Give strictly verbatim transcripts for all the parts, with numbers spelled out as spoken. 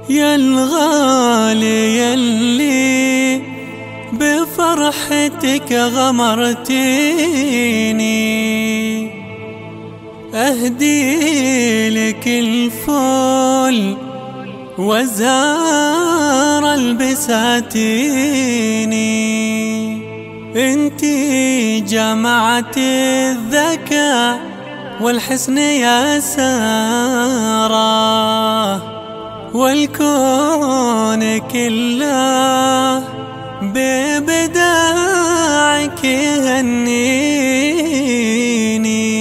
يا الغالي يلي بفرحتك غمرتيني، أهدي لك الفل وزهر البساتيني. انتي جمعت الذكاء والحسن يا سارة، والكون كله ببداعك يهنيني.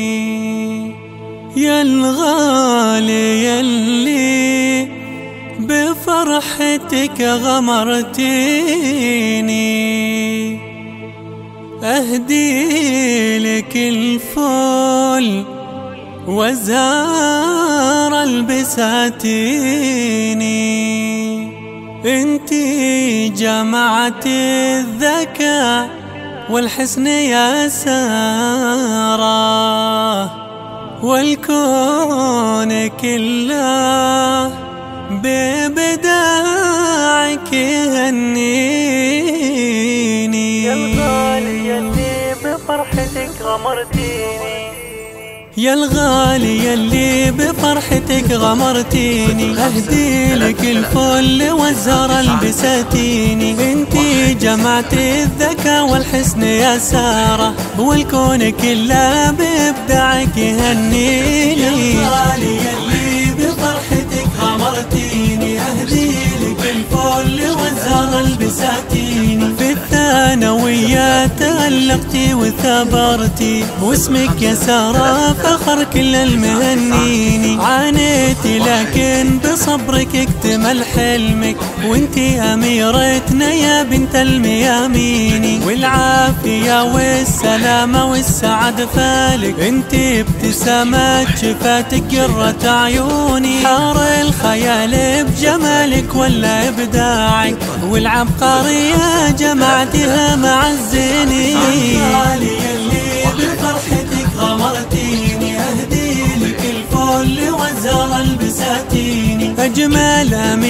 يا الغالي يلي بفرحتك غمرتيني، أهدي لك الفل وزهر البساتيني. انتي جمعت الذكاء والحسن يا سارة، والكون كله ببداعك يهنيني. يا الغالي يلي بفرحتك غمرتيني، يا الغالي يلي بفرحتك غمرتيني، أهدي لك الفل وزهر البساتيني. انتي جمعت الذكاء والحسن يا سارة، والكون كله بإبداعك يهنيني. يا الغالي يلي بفرحتك غمرتيني، أهدي لك الفل وزهر البساتيني. في الثانوية تألقتي وثابرتي، واسمك يا سارة فخر كل المهنيني. عانيتي لكن بصبرك اكتمل حلمك، وانتي أميرتنا يا بنت المياميني. والعافية والسلامة والسعادة فالك، انتي ابتسامة شفاتك قرة عيوني. حار الخيال بجمالك ولا إبداعك، والعبقرية جمعتها مع الزيني. يا الغالي يلي بفرحتك غمرتيني، أهدي لك الفل وزهر البساتيني. أجمل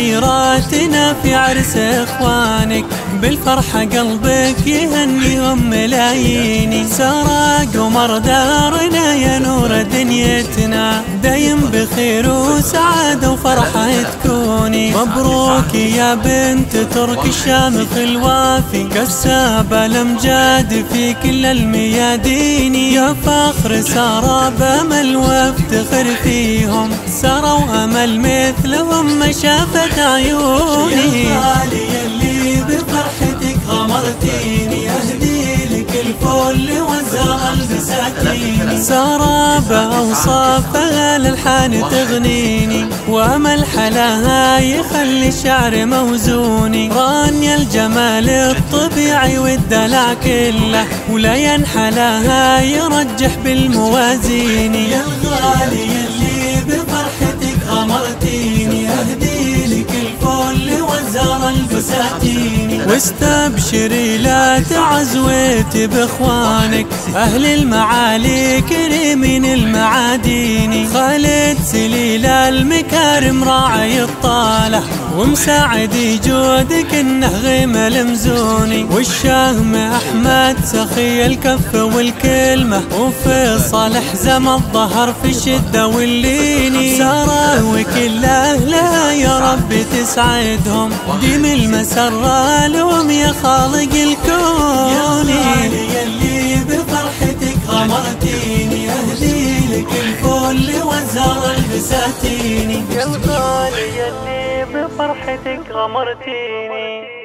أميراتنا في عرس إخوانك، بالفرحة قلبك يهنيهم ملاييني. سارة قمر دارنا يا نور دنيتنا، دايم بخير وسعادة وفرحة تكوني. مبروك يا بنت ترك الشامخ الوافي، كسابة الأمجاد في كل الميادين. يا فخر سارة بأمل وافتخر فيهم، سارة وأمل مثلهم ما شافت عيوني. يا الغالي يلي بفرحتك غمرتيني، أهدي لك الفل وزهر البساتيني. سارة بأوصافها للحان تغنيني، وأمل حلاها يخلي الشعر موزوني. رانيا الجمال الطبيعي والدلع كله، ولا ينحلاها يرجح بالموازين. يا الغالي يلي بفرحتك غمرتيني، أهدي لك الفل وزهر البساتيني. واستبشري لا تعزويتي باخوانك، أهل المعالي كريمين المعادين. خالد سليل المكارم راعي الطالة، ومساعدي جودك انه غيم المزوني. والشهم احمد سخي الكف والكلمة، وفيصل حزم الظهر في الشدة والليني. سارة وكل اهلها يا رب تسعدهم، ديم المسرة لهم يا خالق الكون. يا الغالي يلي بفرحتك غمرتيني، أهدي لك الفل وزهر البساتيني. يا الغالي يلي بفرحتك غمرتيني.